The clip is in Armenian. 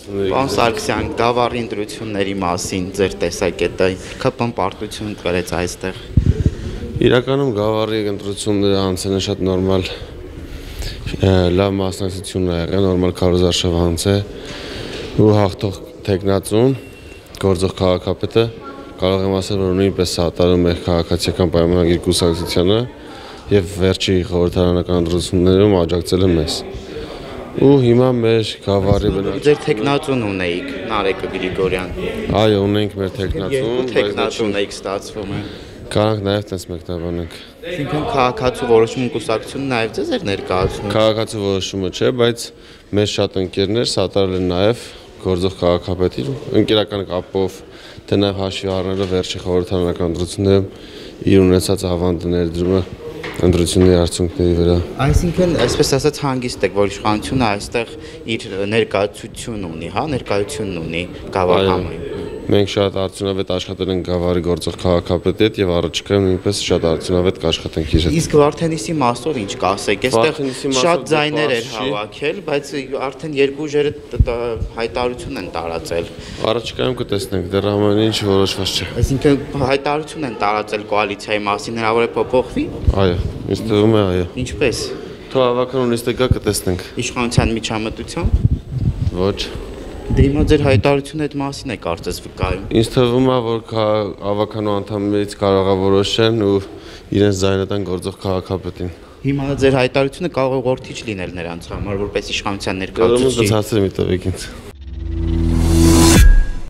Պարոն Սարգսյան, գավառի ընտրությունների մասին ձեր տեսակետը ԿՊ-ն պարտություն կրեց այստեղ։ Իրականում գավառի ընտրությունները անցել են շատ նորմալ, լավ մասնակցություն է եղել, նորմալ քարոզարշավ անց է ու հաղթող տեխնացուն գործող քաղաքապետը կարող եմ ասել, որ նույնպես սատարում է քաղաքացիական պայմանագիր կուսակցությանը եւ վերջի խորհրդարանական ընտրություններում աջակցել է մեզ։ Ու հիմա մեր գավառի Ձեր տեխնացուն ունեիք, Նարեկը Գրիգորյան։ Այո, ունենք մեր տեխնացուն, Տեխնացուն եք ստացվում է։ Կարանք նաև տես մեկնաբանենք։ Այսինքն քաղաքացու որոշում կուսակցությունը նաև ձեզ էր ներկայացնում։ Քաղաքացու որոշումը չէ, բայց մեր շատ ընկերներ սատարել են նաև գործող քաղաքապետի ընկերական կապով, թե նաև հաշվի առնելով վերջի խորհրդարանական ընտրություններում իր ունեցած ավանդը ներդրումը ընտրությունների արդյունքների վրա։ Այսինքն, այսպես ասած, հանգիստ եք, որ իշխանությունը այստեղ իր ներկայացությունն ունի, հա, ներկայությունն ունի գավառի։ Մենք շատ արդյունավետ աշխատել ենք գավառի գործող քաղաքապետի հետ եւ առաջիկայում նույնպես շատ արդյունավետ կաշխատենք իր հետ։ Իսկ Վարդենիսի մասով ինչ կասեք, այստեղ շատ ձայներ էր հավաքել, բայց արդեն երկու ուժերը հայտարարություն են տարածել։ Առաջիկայում կտեսնենք, դեռ ամեն ինչ որոշված չէ։ Այսինքն հայտարարություն են տարածել կոալիցիայի մասին, հնարավոր է փոփոխվի։ Այո, ինձ թվում է, այո։ Ինչպես։ Թող հավաքանուն նիստը գա կտեսնենք։ Իշխանության միջամտությամբ։ Ոչ։ Դե հիմա ձեր հայտարարությունը այդ մասին է կարծես վկայում։ Ինձ թվում է, որ հավաքանու անդամներից կարող է որոշեն ու իրենց ձայնը տան գործող քաղաքապետին։ Հիմա ձեր հայտարարությունը կարող է ողորթիչ լինել նրանց համար, որպես իշխանության ներկայացուցիչ։ Կցածր մի տվեք ինձ։